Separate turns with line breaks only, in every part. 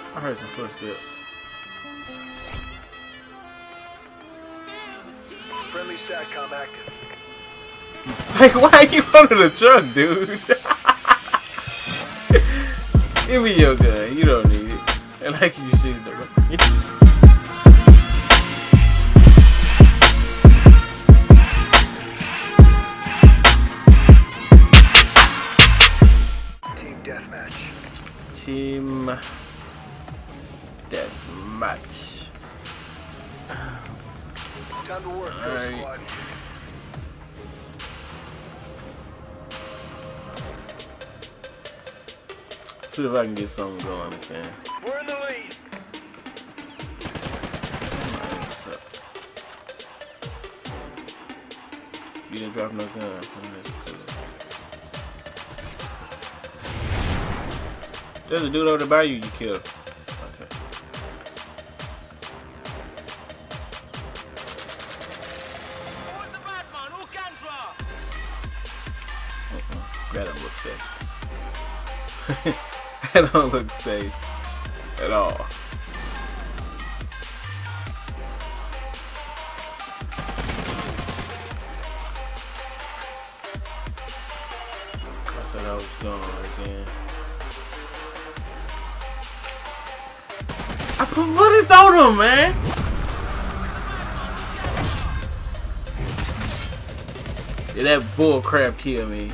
I heard some footsteps.
Friendly SATCOM active.
Like, why are you under the truck, dude? Give me your gun. You don't need it. And like you should know.
Team deathmatch.
Team deathmatch.
Time to work,
All right.
squad.
See if I can get something going this game.
We're in the lead.
What's up? You didn't drop no gun. Oh, that's cool. There's a dude over there by you killed. Okay. That don't look safe. That don't look safe at all. I thought I was gone right then. I put bullets on him, man. Yeah, that bull crap killed me.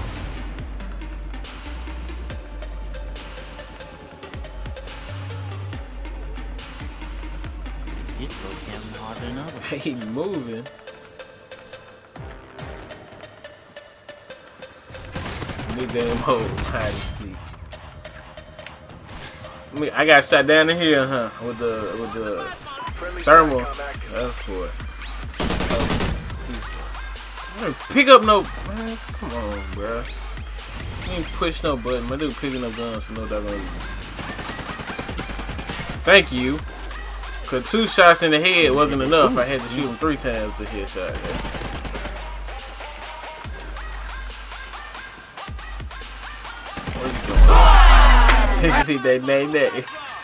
He moving. New damn hole, hide and seek. I got shot down in here, huh? With the thermal. That's for it. I didn't pick up no. Man, come on, bro. You ain't push no button. My dude picking up guns for no doggone reason. Thank you. Cause 2 shots in the head wasn't enough. I had to shoot him 3 times to headshot. What are you doing? You see that name that?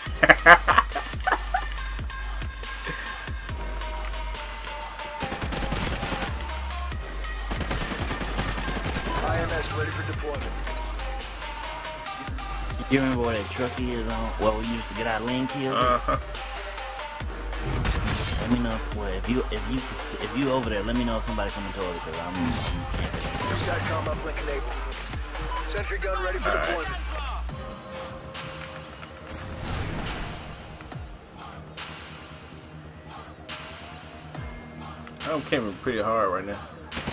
IMS ready for deployment.
You remember where that truck is on? Well, we used to get our lane killed. Let me know if you over there. Let me know if somebody coming toward it, because I'm
SATCOM uplink enabled. Sentry gun ready for deployment.
I'm camping pretty hard right now.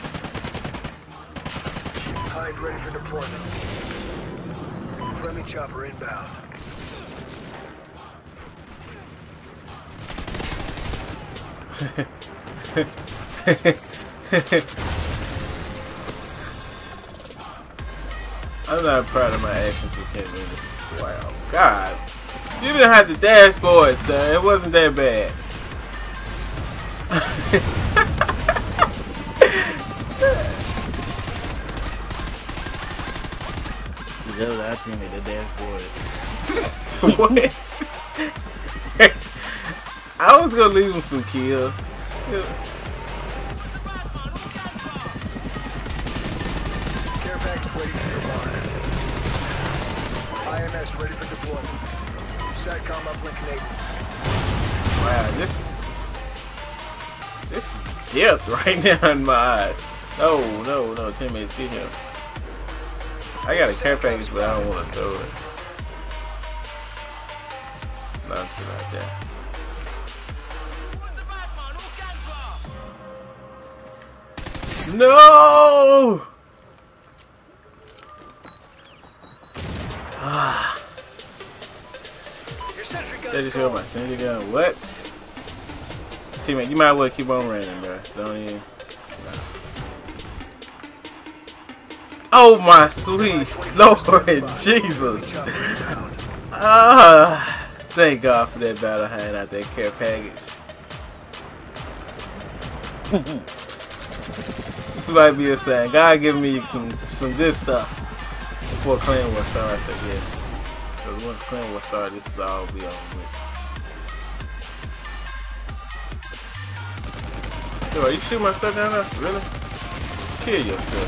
Hind ready for deployment. Friendly chopper inbound.
I'm not proud of my actions with him either. Wow. God. You didn't have the dashboard, son. It wasn't that bad.
I think the dashboard.
What? I was gonna leave him some kills.
Care package ready for deployment. IMS ready for deployment. SATCOM uplink enabled.
Wow, this is depth right now in my eyes. No, teammates, get him. I got a care package, but I don't want to throw it. Nothing like that. No! Ah. They just got my sentry gun. What? Teammate, you might well keep on running, bro. Don't even. No. Oh my sweet Lord Jesus! Ah, thank God for that battle hand out that care package. This might be a sign. God give me some good stuff before Clan War starts, I guess. Because once Clan War starts, this is all be on with. Yo, are you shooting my stuff down there? Really? Kill yourself.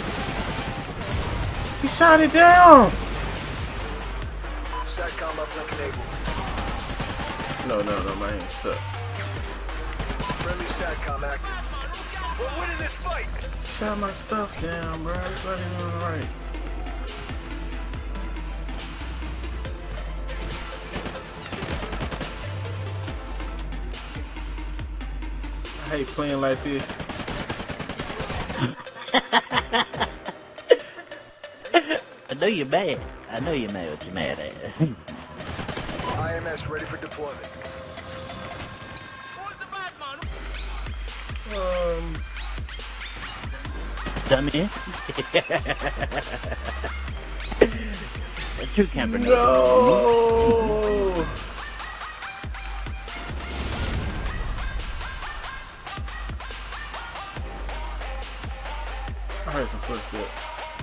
He shot it down!
SATCOM uplink enabled.
No, my aim sucks.
Friendly SATCOM active. We're winning this fight!
Shot my stuff down, bro. It's not even right. I hate playing like this.
I know you're mad. I know you're mad. What you're mad at?
IMS ready for deployment.
Dummy. A true camper.
No. I heard some footsteps.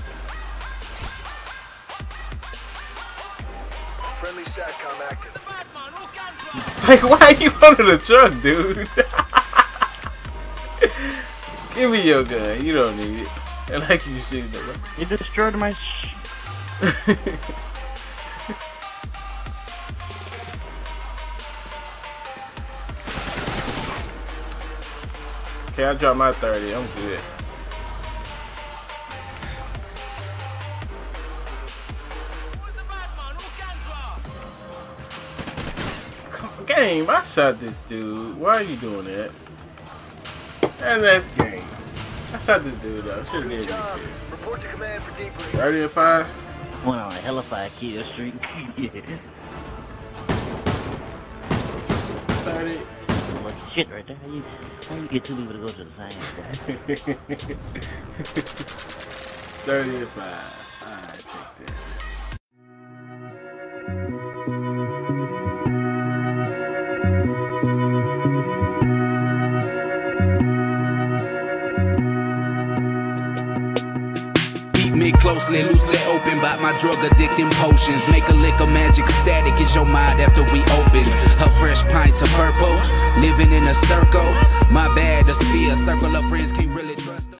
Friendly SATCOM active.
Like, why are you under the truck, dude? Give me your gun. You don't need it. And like you shooting it, bro.
You destroyed my
Okay, I dropped my 30. I'm good. Game, I shot this dude. Why are you doing that? And that's game. I shot this dude though. Should have
Good
gave me
job.
a kill.
Report to command for debrief.
30 and 5.
went on a hella 5 kill streak.
30.
What shit right there? How you get 2 people to go to the same spot?
30 and 5. Alright, take that.
Me closely, loosely open by my drug addicting potions. Make a lick of magic static is your mind after we open. A fresh pint of purple, living in a circle. My bad, a sphere, circle of friends can't really trust.